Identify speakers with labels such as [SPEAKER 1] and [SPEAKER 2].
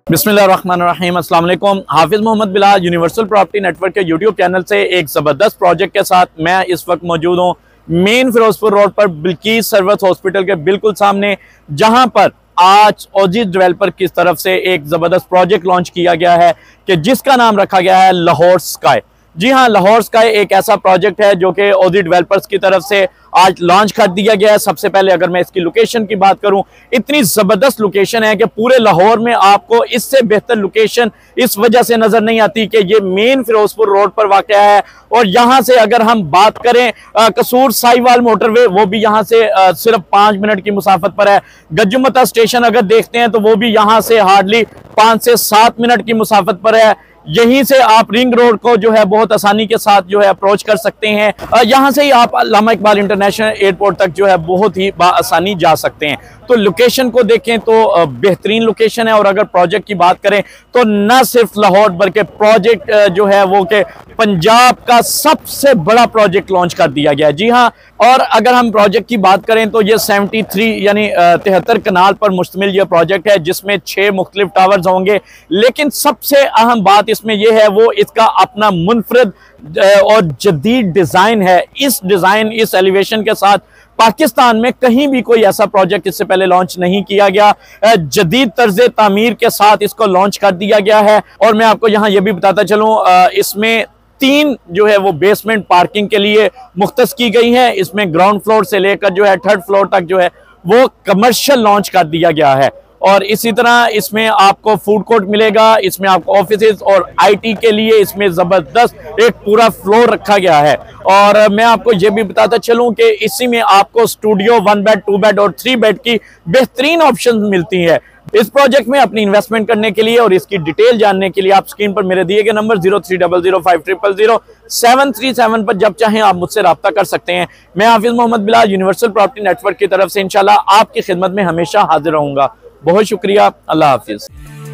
[SPEAKER 1] बिस्मिल्लाहिर्रहमानिर्रहीम, अस्सलाम वालेकुम। Hafiz Mohammad Bilal universal property network के यूट्यूब चैनल से एक ज़बरदस्त प्रोजेक्ट के साथ मैं इस वक्त मौजूद हूँ मेन फिरोजपुर रोड पर बिल्किस सर्विस हॉस्पिटल के बिल्कुल सामने, जहाँ पर आज ओजिस डेवलपर की तरफ से एक ज़बरदस्त प्रोजेक्ट लॉन्च किया गया है कि जिसका नाम रखा गया है लाहौर स्काई। जी हाँ, लाहौर स्काई एक ऐसा प्रोजेक्ट है जो कि ओजिस डेवलपर्स की तरफ से आज लॉन्च कर दिया गया है। सबसे पहले अगर मैं इसकी लोकेशन की बात करूं, इतनी ज़बरदस्त लोकेशन है कि पूरे लाहौर में आपको इससे बेहतर लोकेशन इस वजह से नज़र नहीं आती कि ये मेन फिरोजपुर रोड पर वाक़या है। और यहाँ से अगर हम बात करें कसूर साहिवाल मोटरवे, वो भी यहाँ से सिर्फ 5 मिनट की मुसाफत पर है। गजुमता स्टेशन अगर देखते हैं तो वो भी यहाँ से हार्डली 5 से 7 मिनट की मुसाफत पर है। यहीं से आप रिंग रोड को जो है बहुत आसानी के साथ जो है अप्रोच कर सकते हैं। यहाँ से ही आप अल्लामा इकबाल इंटरनेशनल एयरपोर्ट तक जो है बहुत ही आसानी जा सकते हैं। तो लोकेशन को देखें तो बेहतरीन लोकेशन है। और अगर प्रोजेक्ट की बात करें तो न सिर्फ लाहौर बल्कि प्रोजेक्ट जो है वो कि पंजाब का सबसे बड़ा प्रोजेक्ट लॉन्च कर दिया गया है। जी हाँ, और अगर हम प्रोजेक्ट की बात करें तो ये 73 यानी 73 कनाल पर मुश्तमिल ये प्रोजेक्ट है, जिसमें 6 मुख्तलिफ टावर्स होंगे। लेकिन सबसे अहम बात इसमें यह है वो इसका अपना मुनफरद और जदीद डिज़ाइन है। इस डिज़ाइन, इस एलिवेशन के साथ पाकिस्तान में कहीं भी कोई ऐसा प्रोजेक्ट इससे पहले लॉन्च नहीं किया गया। जदीद तर्ज तामीर के साथ इसको लॉन्च कर दिया गया है। और मैं आपको यहाँ ये भी बताता चलूँ, इसमें 3 जो है वो बेसमेंट पार्किंग के लिए मुख्तस की गई है। इसमें ग्राउंड फ्लोर से लेकर जो है 3rd फ्लोर तक जो है वो कमर्शियल लॉन्च कर दिया गया है। और इसी तरह इसमें आपको फूड कोर्ट मिलेगा, इसमें आपको ऑफिसेज और आईटी के लिए इसमें ज़बरदस्त एक पूरा फ्लोर रखा गया है। और मैं आपको ये भी बताता चलूं कि इसी में आपको स्टूडियो 1 बेड, 2 बेड और 3 बेड की बेहतरीन ऑप्शन मिलती है। इस प्रोजेक्ट में अपनी इन्वेस्टमेंट करने के लिए और इसकी डिटेल जानने के लिए आप स्क्रीन पर मेरे दिए गए नंबर 030050000737 पर जब चाहें आप मुझसे रब्ता कर सकते हैं। मैं Hafiz Mohammad Bilal universal property network की तरफ से इंशाल्लाह आपकी खिदमत में हमेशा हाजिर रहूंगा। बहुत शुक्रिया। अल्लाह हाफिज़।